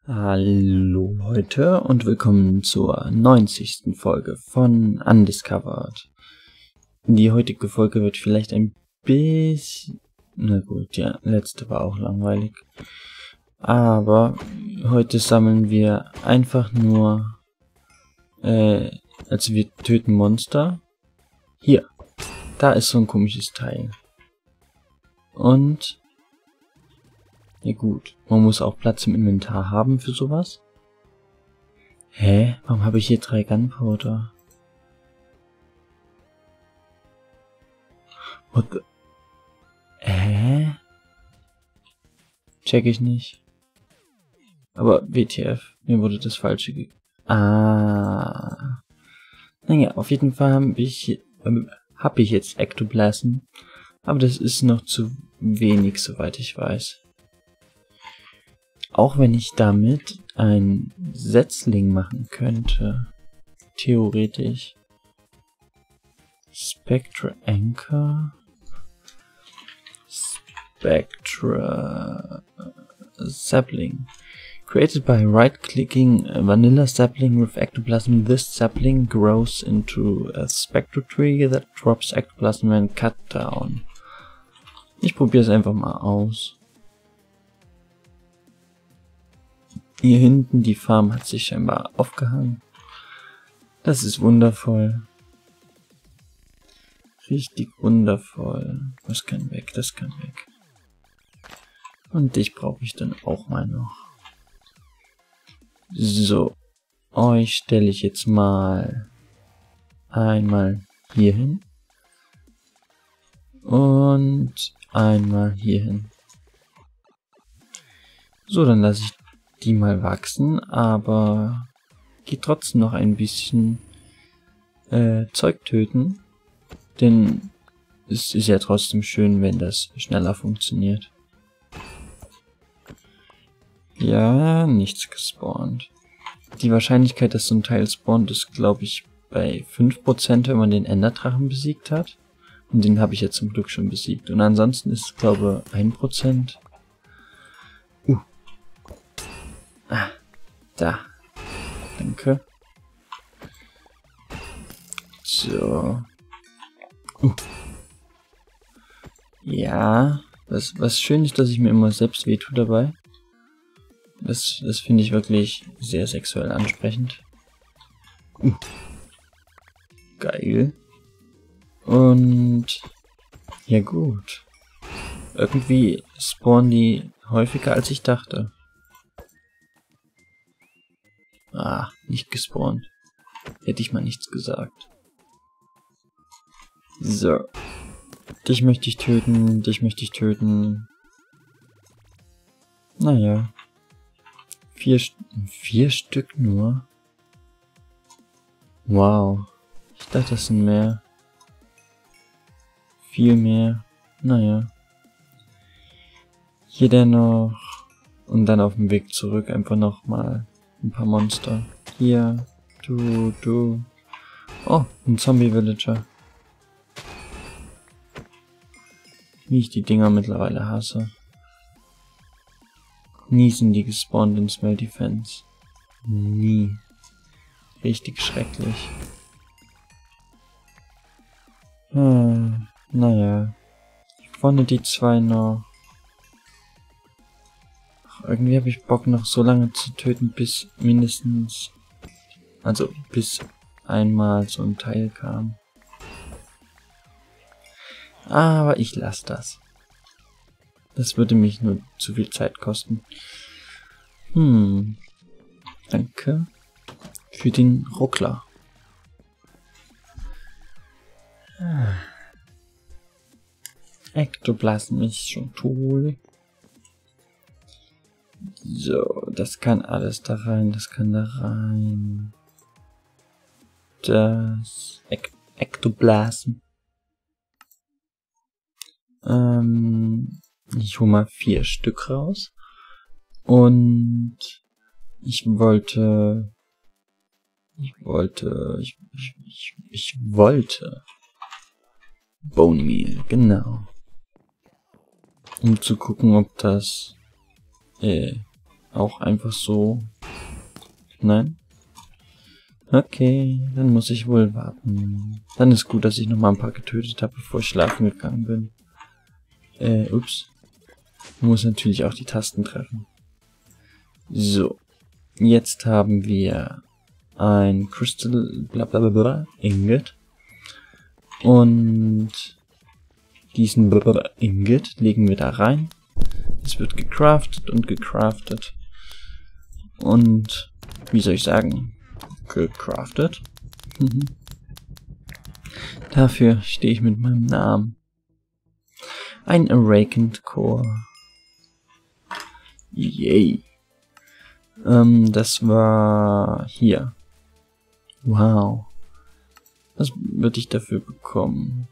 Hallo Leute und willkommen zur 90. Folge von Undiscovered. Die heutige Folge wird vielleicht ein bisschen... Na gut, ja, letzte war auch langweilig. Aber heute sammeln wir einfach nur... also wir töten Monster. Hier, da ist so ein komisches Teil. Und... Ja gut, man muss auch Platz im Inventar haben für sowas. Hä? Warum habe ich hier 3 Gunpowder? What the... Check ich nicht. Aber WTF, mir wurde das Falsche Naja, auf jeden Fall habe ich jetzt Ectoplasm. Aber das ist noch zu wenig, soweit ich weiß. Auch wenn ich damit ein Setzling machen könnte. Theoretisch. Spectra Anchor. Spectra Sapling. Created by right-clicking a vanilla sapling with ectoplasm, this sapling grows into a spectral tree that drops ectoplasm when cut down. Ich probiere es einfach mal aus. Hier hinten, die Farm hat sich scheinbar aufgehangen. Das ist wundervoll. Richtig wundervoll. Das kann weg, das kann weg. Und dich brauche ich dann auch mal noch. So. Euch stelle ich jetzt mal einmal hier hin. Und einmal hier hin. So, dann lasse ich die mal wachsen, aber geht trotzdem noch ein bisschen Zeug töten, denn es ist ja trotzdem schön, wenn das schneller funktioniert. Ja, nichts gespawnt. Die Wahrscheinlichkeit, dass so ein Teil spawnt, ist, glaube ich, bei 5%, wenn man den Enderdrachen besiegt hat. Und den habe ich jetzt zum Glück schon besiegt. Und ansonsten ist es, glaube ich, 1%. Ah, da. Danke. So. Ja, was schön ist, dass ich mir immer selbst wehtue dabei. Das finde ich wirklich sehr sexuell ansprechend. Geil. Und ja gut. Irgendwie spawnen die häufiger als ich dachte. Ah, nicht gespawnt. Hätte ich mal nichts gesagt. So. Dich möchte ich töten, dich möchte ich töten. Naja. 4 Stück nur? Wow. Ich dachte, das sind mehr. Viel mehr. Naja. Hier dennoch. Und dann auf dem Weg zurück einfach nochmal ein paar Monster. Hier. Du. Oh, ein Zombie-Villager. Wie ich die Dinger mittlerweile hasse. Nie sind die gespawnt in Smell Defense. Nie. Richtig schrecklich. Naja. Vorne die 2 noch. Ach, irgendwie habe ich Bock noch so lange zu töten, bis mindestens... Also bis einmal so ein Teil kam. Aber ich lasse das. Das würde mich nur zu viel Zeit kosten. Danke für den Ruckler. Ectoplasm ist schon cool. So, das kann alles da rein, das kann da rein. Das Ectoplasm. Ich hole mal 4 Stück raus. Und ich wollte Bone Meal, genau. Um zu gucken, ob das auch einfach so? Nein? Okay, dann muss ich wohl warten. Dann ist gut, dass ich noch mal ein paar getötet habe, bevor ich schlafen gegangen bin. Ups. Man muss natürlich auch die Tasten treffen. So. Jetzt haben wir ein Crystal blablabla Ingot. Und diesen Ingot legen wir da rein. Es wird gecraftet und gecraftet. Und, wie soll ich sagen, gecraftet. Dafür stehe ich mit meinem Namen. Ein Awakened Core. Yay. Das war hier. Wow. Was würde ich dafür bekommen?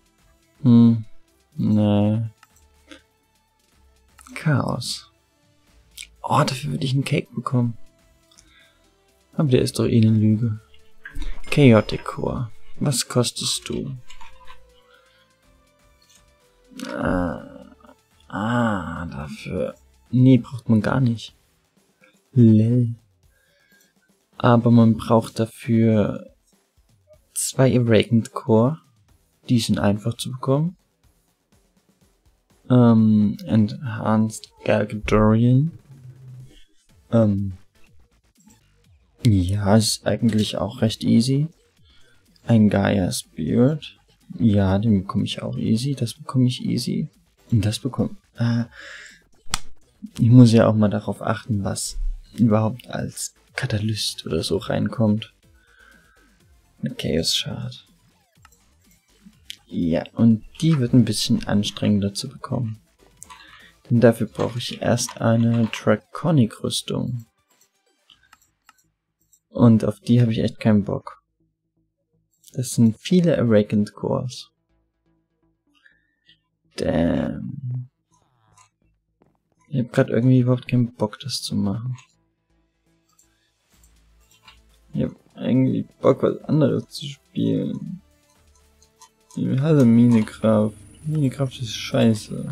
Nee. Chaos. Oh, dafür würde ich einen Cake bekommen. Aber der ist doch eh eine Lüge. Chaotic Core. Was kostest du? Dafür. Nee, braucht man gar nicht. Lel. Aber man braucht dafür 2 Awakened Core. Die sind einfach zu bekommen. Enhanced Gargadorian. Ja, ist eigentlich auch recht easy. Ein Gaia Spirit. Ja, den bekomme ich auch easy. Das bekomme ich easy. Und das bekomme ich muss ja auch mal darauf achten, was überhaupt als Katalyst oder so reinkommt. Eine Chaos Shard. Ja, und die wird ein bisschen anstrengender zu bekommen. Denn dafür brauche ich erst eine Draconic Rüstung. Und auf die habe ich echt keinen Bock. Das sind viele Awakened Cores. Damn. Ich habe gerade irgendwie überhaupt keinen Bock, das zu machen. Ich habe eigentlich Bock, was anderes zu spielen. Ich hasse Minecraft. Minecraft ist scheiße.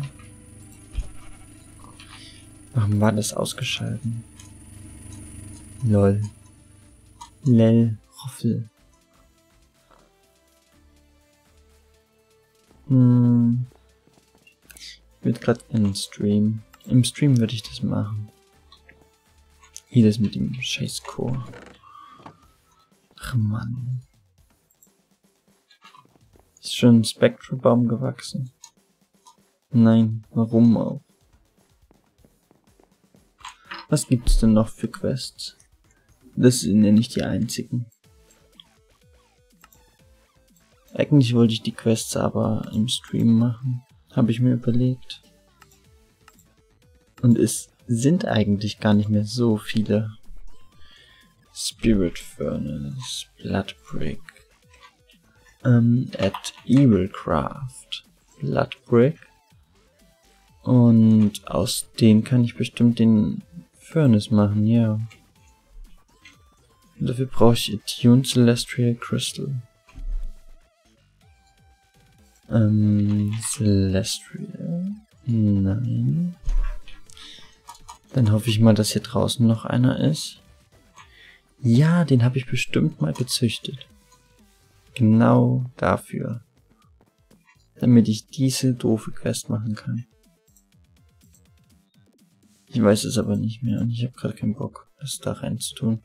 Warum war das ausgeschalten? Lol. Lel. Roffel. Ich würde gerade einen Stream. Im Stream würde ich das machen. Hier das mit dem scheiß Core. Ach Mann. Ist schon ein Spectral-Baum gewachsen? Nein, warum auch? Was gibt's denn noch für Quests? Das sind ja nicht die einzigen. Eigentlich wollte ich die Quests aber im Stream machen. Habe ich mir überlegt. Und es sind eigentlich gar nicht mehr so viele. Spirit Furnace, Blood Brick, at Evilcraft, Blood Brick. Und aus denen kann ich bestimmt den Furnace machen, ja. Und dafür brauche ich Attuned Celestial Crystal. Celestial? Nein. Dann hoffe ich mal, dass hier draußen noch einer ist. Ja, den habe ich bestimmt mal gezüchtet. Genau dafür. Damit ich diese doofe Quest machen kann. Ich weiß es aber nicht mehr und ich habe gerade keinen Bock, das da rein zu tun.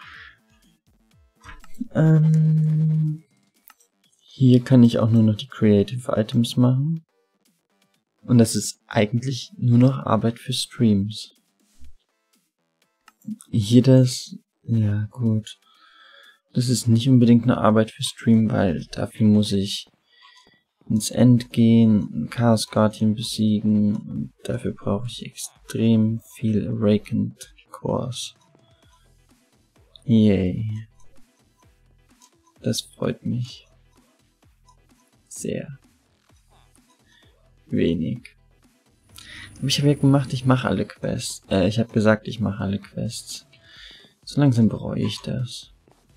Hier kann ich auch nur noch die Creative Items machen. Und das ist eigentlich nur noch Arbeit für Streams. Hier das... Ja, gut. Das ist nicht unbedingt eine Arbeit für Stream, weil dafür muss ich ins End gehen, einen Chaos Guardian besiegen und dafür brauche ich extrem viel Awakened Cores. Yay. Das freut mich. Sehr. Wenig. Aber ich habe ja gemacht, ich mache alle Quests. Ich habe gesagt, ich mache alle Quests. So langsam bereue ich das.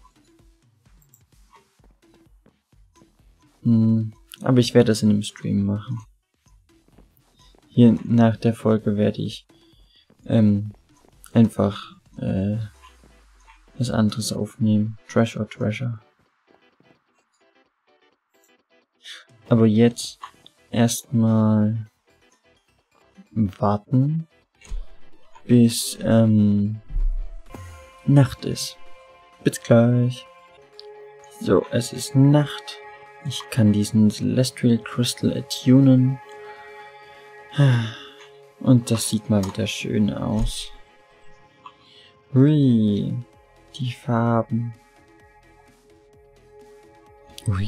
Aber ich werde das in einem Stream machen. Hier nach der Folge werde ich einfach was anderes aufnehmen. Trash or Treasure. Aber jetzt erstmal warten, bis Nacht ist. Bis gleich. So, es ist Nacht. Ich kann diesen Celestial Crystal attunen. Und das sieht mal wieder schön aus. Hui, die Farben. Hui.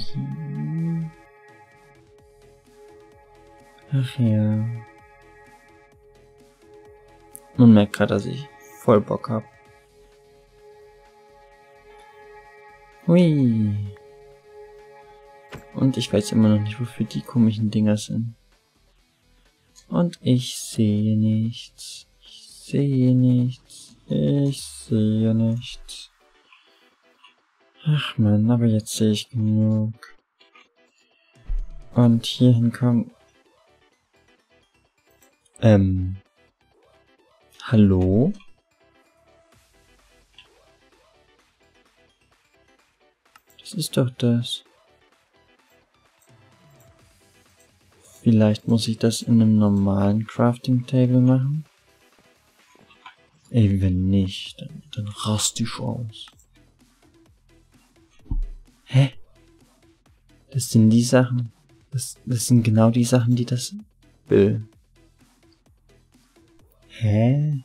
Ach ja. Man merkt gerade, dass ich voll Bock hab. Hui. Und ich weiß immer noch nicht, wofür die komischen Dinger sind. Und ich sehe nichts. Ich sehe nichts. Ich sehe nichts. Ach man, aber jetzt sehe ich genug. Und hierhin kommen. Hallo? Das ist doch das. Vielleicht muss ich das in einem normalen Crafting Table machen? Ey, wenn nicht, dann raste ich aus. Hä? Das sind die Sachen. Das sind genau die Sachen, die das will. Hä?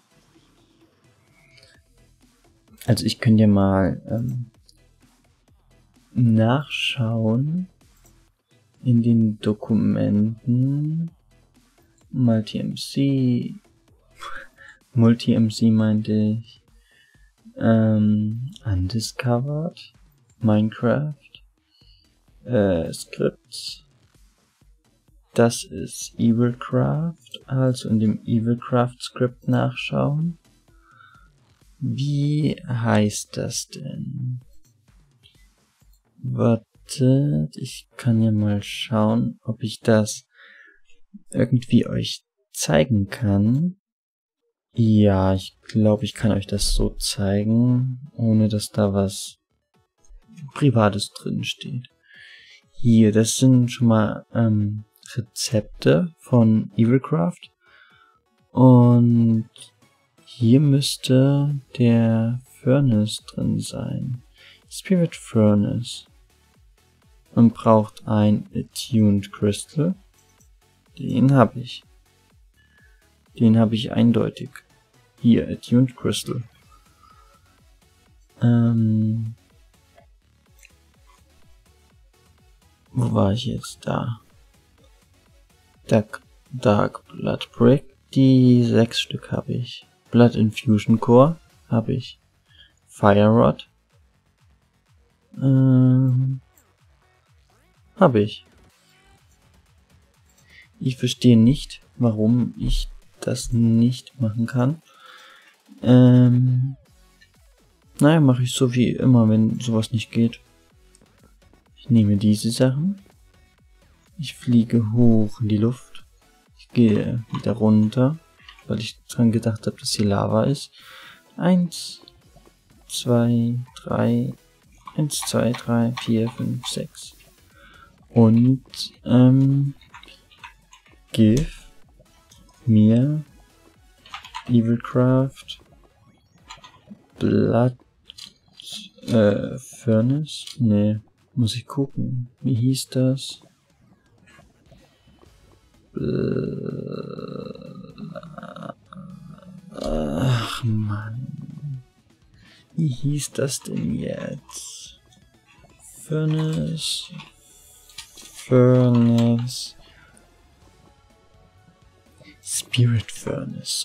Also ich könnte ja mal nachschauen in den Dokumenten. Multi-MC meinte ich. Undiscovered. Minecraft. Scripts. Das ist Evilcraft. Also in dem Evilcraft Script nachschauen. Wie heißt das denn? Wartet, ich kann ja mal schauen, ob ich das irgendwie euch zeigen kann. Ja, ich glaube, ich kann euch das so zeigen, ohne dass da was Privates drin steht. Hier, das sind schon mal Rezepte von Evilcraft. Und hier müsste der Furnace drin sein. Spirit Furnace. Man braucht ein Attuned Crystal. Den habe ich. Den habe ich eindeutig. Hier, Attuned Crystal. Wo war ich jetzt? Da. Dark Blood Brick. Die 6 Stück habe ich. Blood Infusion Core habe ich. Fire Rod. Habe ich. Ich verstehe nicht, warum ich das nicht machen kann. Naja, mache ich so wie immer, wenn sowas nicht geht. Ich nehme diese Sachen. Ich fliege hoch in die Luft. Ich gehe wieder runter, weil ich dran gedacht habe, dass hier Lava ist. 1, 2, 3, 1, 2, 3, 4, 5, 6. Und, give mir Evilcraft Blood Furnace? Nee, muss ich gucken. Wie hieß das? Ach Mann. Wie hieß das denn jetzt? Furnace. Spirit Furnace.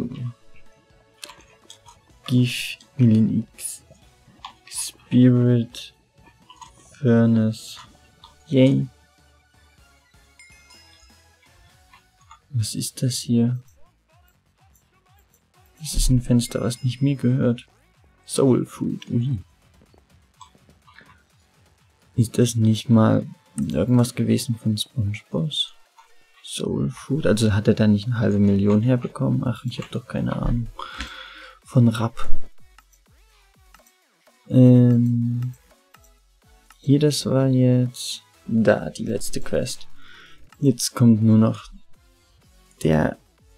Give Million X. Spirit Furnace. Yay. Was ist das hier? Das ist ein Fenster, was nicht mir gehört. Soul Food. Ui. Ist das nicht mal irgendwas gewesen von SpongeBob? Soul Food? Also hat er da nicht 500.000 herbekommen? Ach, ich habe doch keine Ahnung. von Rapp. Hier, das war jetzt da, die letzte Quest. Jetzt kommt nur noch der...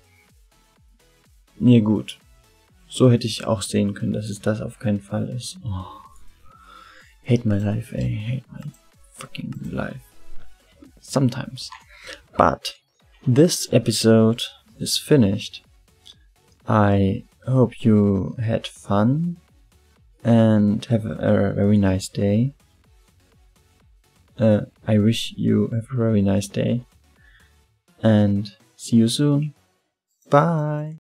Ja gut, so hätte ich auch sehen können, dass es das auf keinen Fall ist. Oh. Hate my life, ey, hate my fucking life. Sometimes. But this episode is finished. I hope you had fun and have a very nice day. I wish you have a very nice day and see you soon. Bye.